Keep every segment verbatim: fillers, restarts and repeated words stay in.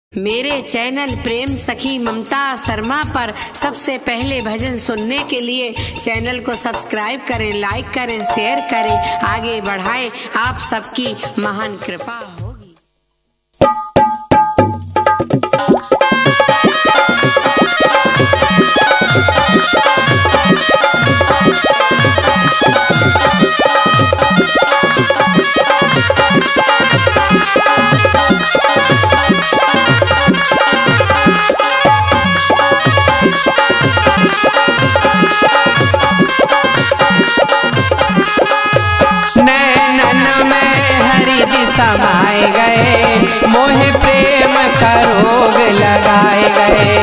मेरे चैनल प्रेम सखी ममता शर्मा पर सबसे पहले भजन सुनने के लिए चैनल को सब्सक्राइब करें, लाइक करें, शेयर करें, आगे बढ़ाएं। आप सबकी महान कृपा होगी। समाए गए मोहे प्रेम का रोग लगाए गए।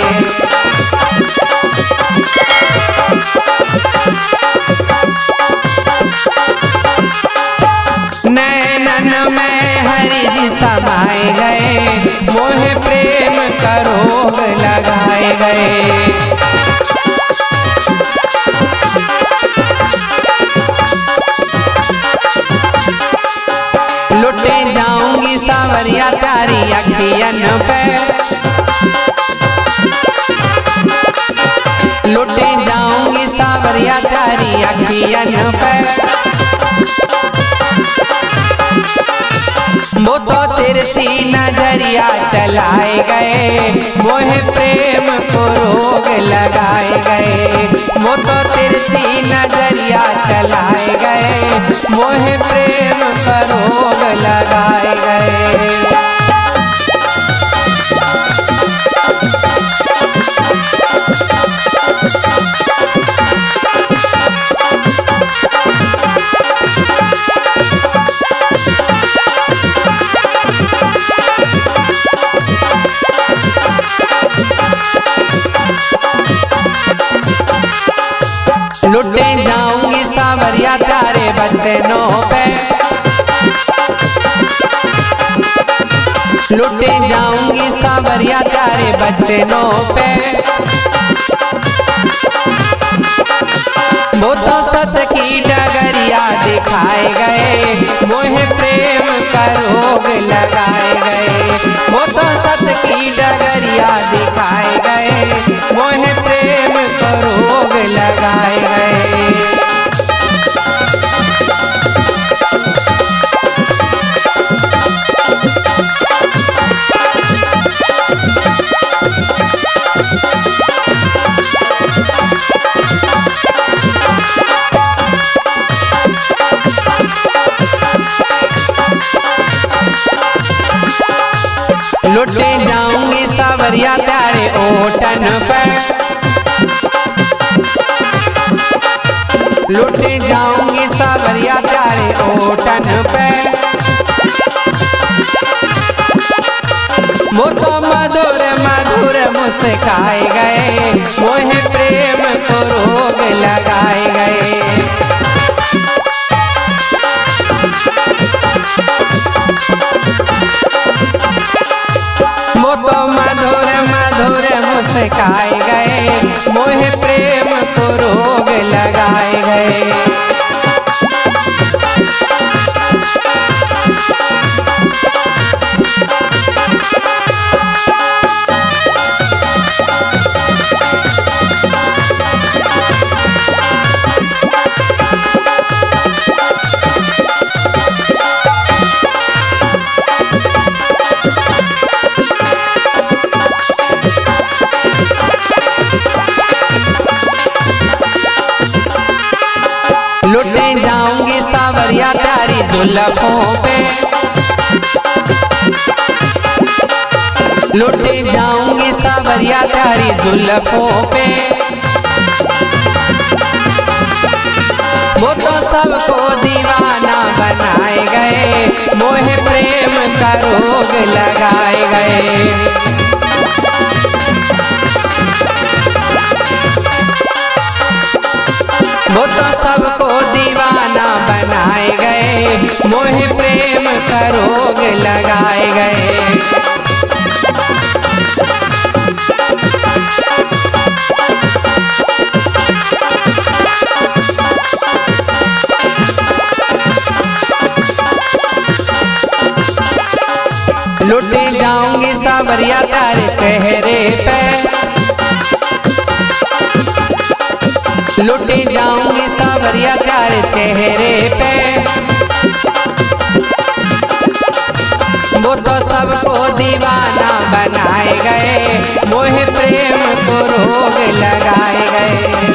नैनन में हरि जी समाए गए मोहे प्रेम का रोग लगाए गए। लुटे जाऊंगी सावरिया तारी अखियन पे, लुटे जाऊंगी सावरिया तारी अखियन पे। वो तो तिरछी नजरिया चलाए गए मोहे प्रेम को रोग लगाए गए। वो तो तिरछी नजरिया चलाए गए मोहे प्रेम का रोग लगाए गए। लुटे जाऊंगी सावरिया तारे बचनों पे, लुटे जाऊंगी सावरिया तारे बचनों पे। वो तो सत की डगरिया दिखाए गए मोहे प्रेम का रोग लगाए गए। वो तो सत की डगरिया दिखाए गए मोहे प्रेम का रोग लगाए गए। लुटे जाऊंगी सावरिया तारे ओटन पे, लुटे जाऊंगी सावरिया तारे ओटन पे। वो तो मधुर मधुर मुस्काए गए मोहे प्रेम को रोग लगाए गए। वो तो मधुर मधुर मुस्काए गए मोहे प्रेम को रोग लगाए गए। लुटे जाऊंगी सावरिया तारी जुल्फों पे, लुटे जाऊंगी सावरिया तारी जुल्फों पे। वो तो सबको दीवाना बनाए गए मोहे प्रेम का रोग लगाए गए। वो तो सबको दीवाना बनाए गए मोहे प्रेम का रोग लगाए गए। लुटे जाऊंगी सावरिया सावरिया तारे चेहरे पे, लुट जाऊंगी सावरिया तारे चेहरे पे। वो तो सबको दीवाना बनाए गए, मोह प्रेम को रोग लगाए गए।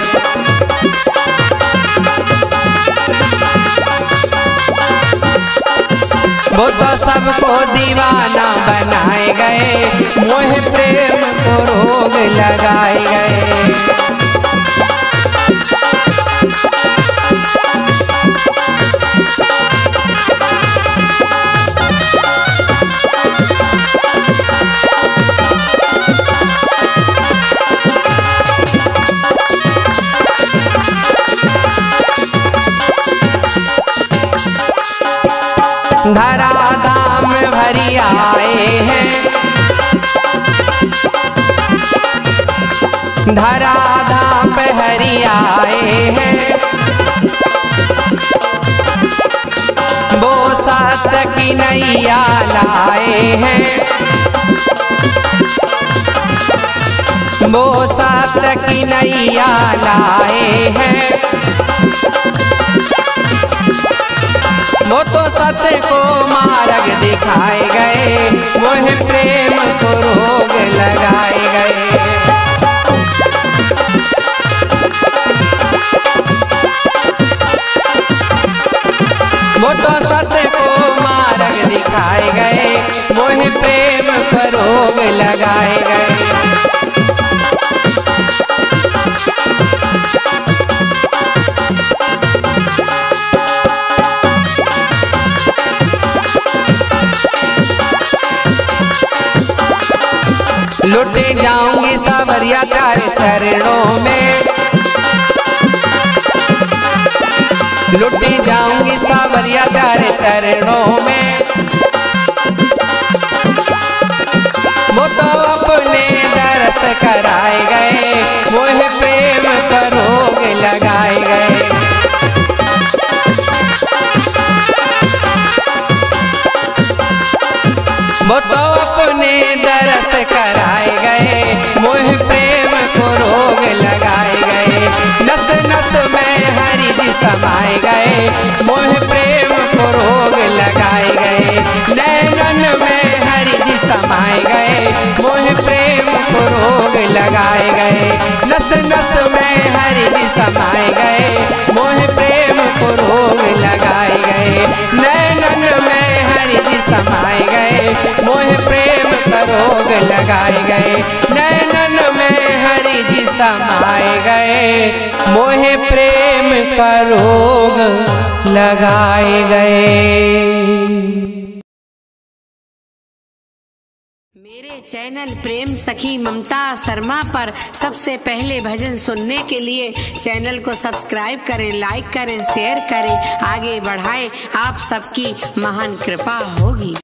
वो तो सबको दीवाना बनाए गए, मोह प्रेम को रोग लगाए गए। धरा धाम भरी आए हैं, धरा धाम हरी आए हैं। वो सात की नैया लाए हैं, वो सात की नैया लाए हैं। वो तो सत्य को मार्ग दिखाए गए, मोह प्रेम को रोग लगाए गए। वो तो सत्य को मार्ग दिखाए गए, मोह प्रेम को रोग लगाए गए। लुट जाऊंगी सावरिया तारे चरणों में, लुट जाऊंगी सावरिया तारे चरणों में। वो तो अपने दरस कराए गए, मोह प्रेम का रोग लगाए गए। वो तो अपने दरस कराए गए, मोह प्रेम को रोग लगाए गए। नस नस में हरि जी समाए गए, मोह प्रेम को रोग लगाए गए। नैनन में हरि जी समाए गए, मोह प्रेम को रोग लगाए गए। नस नस में हरि जी समाए गए, मोह प्रेम को रोग लगाए गए। नैनन में हरि जी समाए गए, मोह प्रेम का रोग लगाए गए। नैनन में हरि जी समाए गए, मोह प्रेम का रोग लगाए गए। मेरे चैनल प्रेम सखी ममता शर्मा पर सबसे पहले भजन सुनने के लिए चैनल को सब्सक्राइब करें, लाइक करें, शेयर करें, आगे बढ़ाएं। आप सबकी महान कृपा होगी।